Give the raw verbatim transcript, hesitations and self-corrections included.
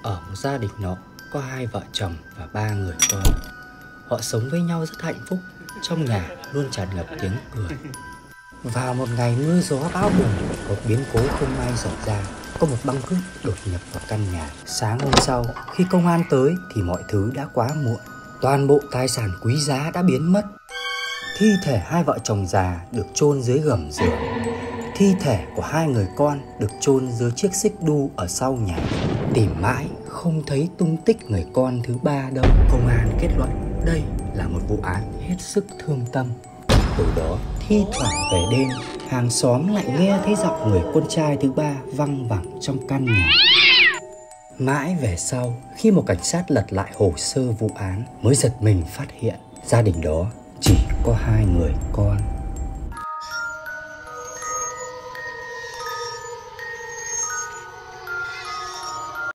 Ở một gia đình nọ có hai vợ chồng và ba người con. Họ sống với nhau rất hạnh phúc, trong nhà luôn tràn ngập tiếng cười. Vào một ngày mưa gió bão bùng, một biến cố không may xảy ra. Có một băng cướp đột nhập vào căn nhà. Sáng hôm sau, khi công an tới thì mọi thứ đã quá muộn. Toàn bộ tài sản quý giá đã biến mất. Thi thể hai vợ chồng già được chôn dưới gầm giường. Thi thể của hai người con được chôn dưới chiếc xích đu ở sau nhà. Tìm mãi không thấy tung tích người con thứ ba đâu. Công an kết luận đây là một vụ án hết sức thương tâm. Từ đó, thi thoảng về đêm, hàng xóm lại nghe thấy giọng người con trai thứ ba văng vẳng trong căn nhà. Mãi về sau, khi một cảnh sát lật lại hồ sơ vụ án mới giật mình phát hiện gia đình đó chỉ có hai người con.